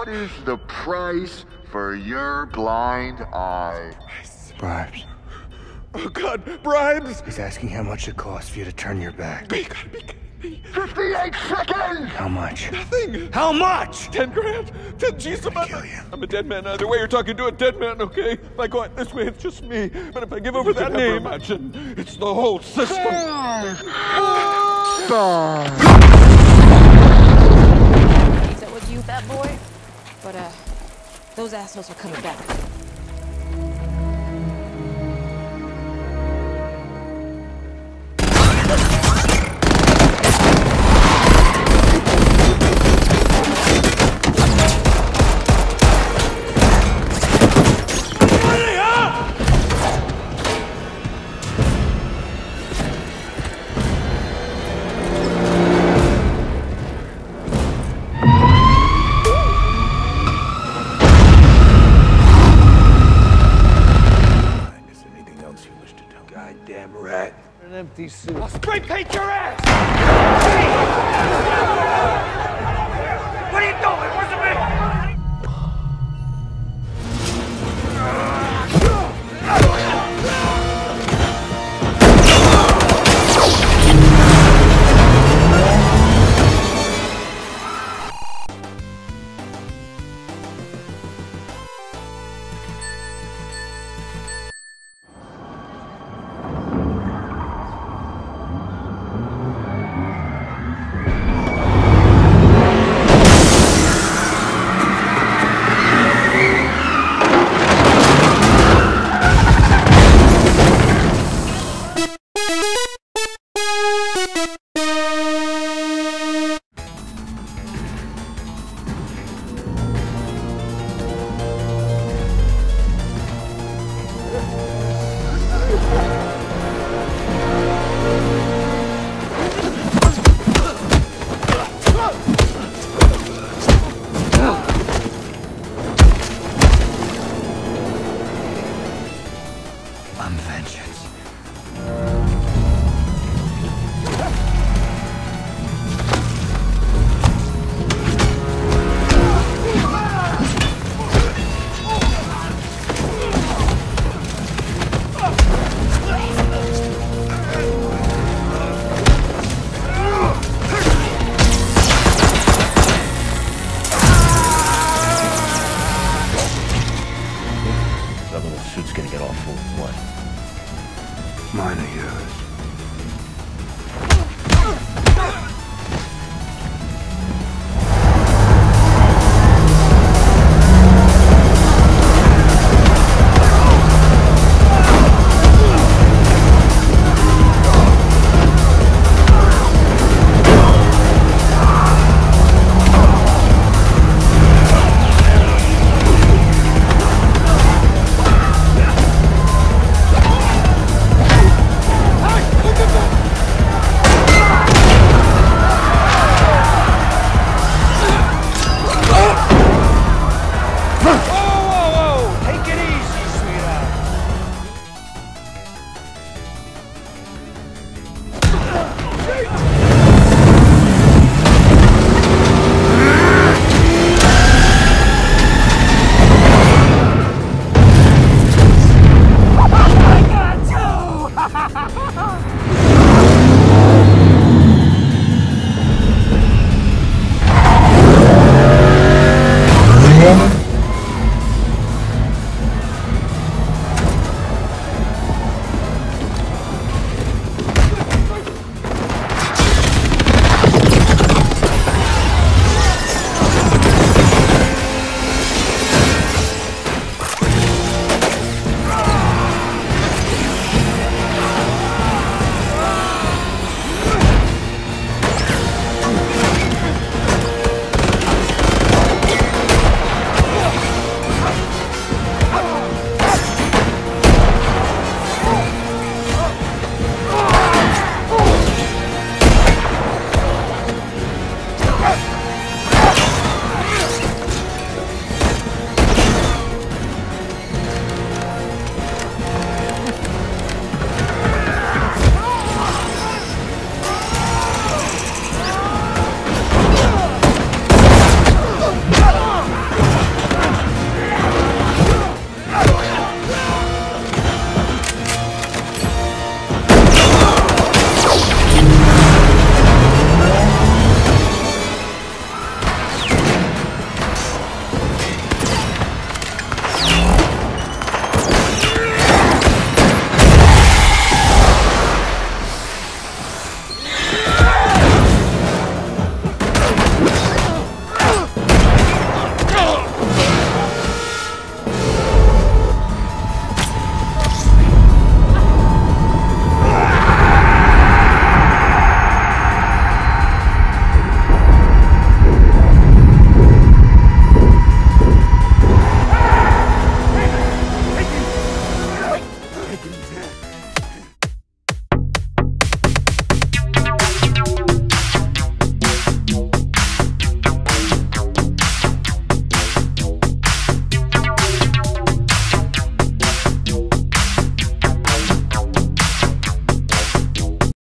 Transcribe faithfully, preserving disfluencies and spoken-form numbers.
What is the price for your blind eye? Bribes. Oh, God, bribes! He's asking how much it costs for you to turn your back. You gotta be kidding me. fifty-eight seconds! How much? Nothing. How much? Ten grand? Ten G's a month? kill you. I'm a dead man either way. You're talking to a dead man, okay? If I go out this way, it's just me. But if I give over that name, imagine it's the whole system. Five, four, Is that with you, fat boy? But, uh, those assholes are coming back. Goddamn rat. An empty suit. I'll spray paint your ass! What are you doing? Where's the man? I'm vengeance. That little suit's gonna get all full of blood. Mine or yours?